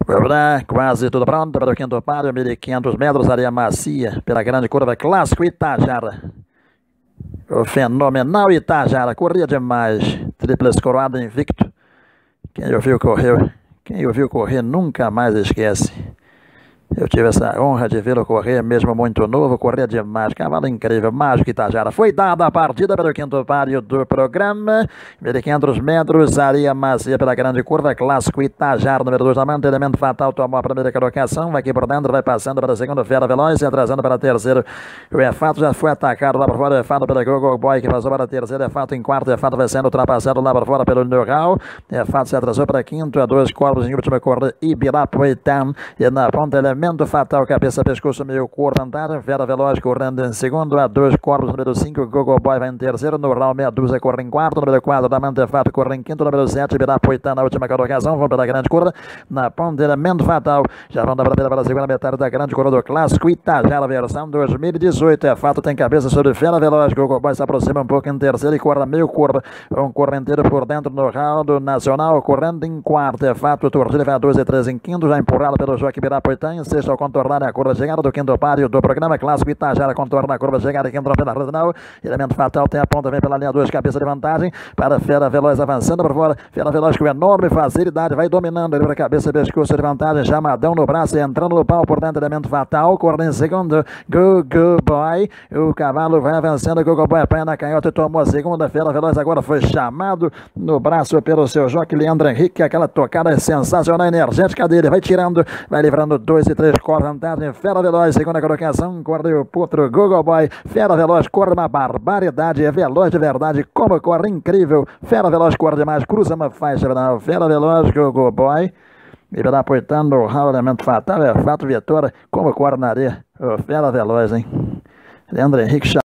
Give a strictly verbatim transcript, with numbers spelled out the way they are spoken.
Brá, quase tudo pronto para o quinto páreo, mil e quinhentos metros, areia macia, pela grande curva clássico Itajara. O fenomenal Itajara, corria demais, tríplice coroada invicto. Quem ouviu correu, quem ouviu correr nunca mais esquece. Eu tive essa honra de vê-lo correr, mesmo muito novo, correr demais, cavalo incrível, mágico Itajara. Foi dada a partida para o quinto páreo do programa, mil e quinhentos metros, areia macia pela grande curva, clássico Itajara, número dois da manta, elemento fatal, tomou a primeira colocação, vai aqui por dentro, vai passando para a segunda, Fera Veloz, se atrasando para a terceira. O Efato já foi atacado lá por fora, o Efato pelo Google Boy, que passou para a terceira, Efato em quarto, Efato vai sendo ultrapassado lá por fora pelo Neural, Efato se atrasou para quinto, a dois corpos em última corrida, Ibirapuitã, e na ponta, elemento fatal, cabeça, pescoço, meio cor, vantagem, Fera Veloz correndo em segundo, a dois corpos, número cinco, Google Boy vai em terceiro, Neural, meia dúzia, corre em quarto, número quatro, da Manta Fato, corre em quinto, número sete, Ibirapuitã na última colocação, vão pela grande curva, na ponta, elemento fatal, já vão da primeira para a segunda metade da grande curva do clássico Itajara, versão dois mil e dezoito, é fato, tem cabeça sobre Fera Veloz, Google Boy se aproxima um pouco em terceiro e corre meio curva, um correnteiro por dentro no round nacional, correndo em quarto, é fato, torcida vai a dois e três em quinto, já empurrado pelo Joaquim Ibirapuitã, em sexto ao contornar a curva de chegada do quinto páreo do programa clássico Itajara, contorna a curva de chegada e entra pela regional, elemento fatal, tem a ponta, vem pela linha dois, cabeça de vantagem, para Fera Veloz avançando por fora, Fera Veloz com enorme facilidade, vai dominando ele para cabeça, pescoço de vantagem, chamadão no braço, entrando no pau por dentro, elemento fatal, corre em segundo, Google Boy, o cavalo vai avançando, Google Boy apanha na canhota e tomou a segunda, Fera Veloz agora foi chamado no braço pelo seu jockey Leandro Henrique, aquela tocada sensacional, energética dele, vai tirando, vai livrando dois e três, corre vantagem, Fera Veloz, segunda colocação, corre o potro Google Boy, Fera Veloz corre uma barbaridade, é veloz de verdade, como corre, incrível, Fera Veloz corre demais, cruza uma faixa, não, Fera Veloz, Google Boy, Ibirapuitã no round, elemento fatal, é fato, vitória, como corre na areia, o Fera Veloz, hein, Leandro Henrique